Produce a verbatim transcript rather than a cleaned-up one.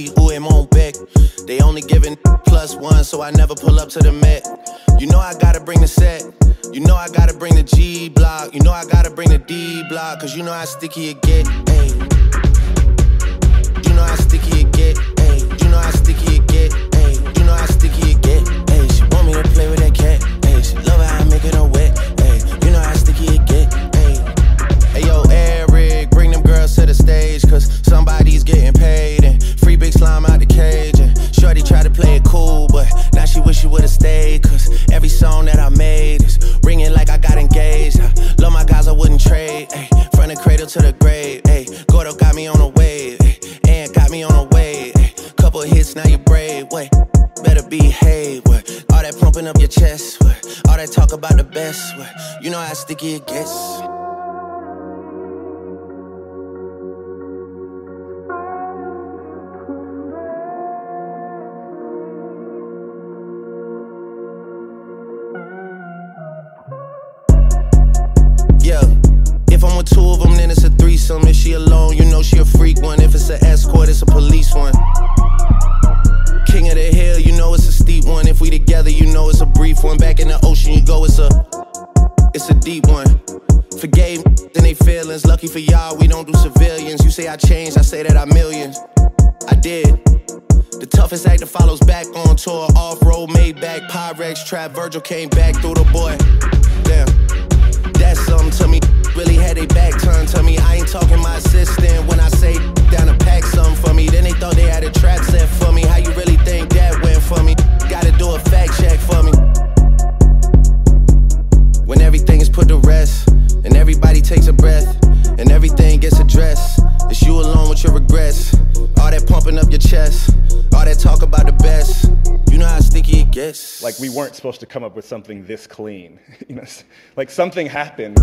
G, ooh, it won't back. They only giving plus one, so I never pull up to the Met. You know I gotta bring the set. You know I gotta bring the G block. You know I gotta bring the D block, cause you know how sticky it get, ayy. You know how sticky it get, ayy. You know how sticky it get, ayy. You know how sticky it get, ayy. She want me to play with that cat, ayy. She love how I make it all wet, ayy. You know how sticky it get, ayy. Hey yo, Eric, bring them girls to the stage, cause somebody's getting paid. And free big slime out the cage. And shorty tried to play it cool, but now she wish she would've stayed, cause every song that I made is ringing like I got engaged. I love my guys, I wouldn't trade, ayy. From the cradle to the grave, ayy. Gordo got me on a wave, ayy. And got me on a wave, ayy. Couple hits, now you brave, wait. Better behave, what? All that pumping up your chest, what? All that talk about the best, what? You know how sticky it gets. Yeah, if I'm with two of them, then it's a threesome. If she alone, you know she a freak one. If it's an escort, it's a police one. King of the hill, you know it's a steep one. If we together, you know it's a brief one. Back in the ocean, you go, it's a, it's a deep one. Forgave me, then they feelings. Lucky for y'all, we don't do civilians. You say I changed, I say that I millions. I did. The toughest actor follows back on tour. Off-road, Maybach, Pyrex, trap. Virgil came back through the boy. Damn. That's something to me, really had they back turned to me. I ain't talking my assistant when I say down to pack something for me. Then they thought they had a trap set for me. How you really think that went for me? Gotta do a fact check for me. When everything is put to rest, and everybody takes a breath, and everything gets addressed, it's you alone with your regrets. All that pumping up your chest, all that talk about the best. You know how sticky it gets. Like, we weren't supposed to come up with something this clean. You know, like something happened.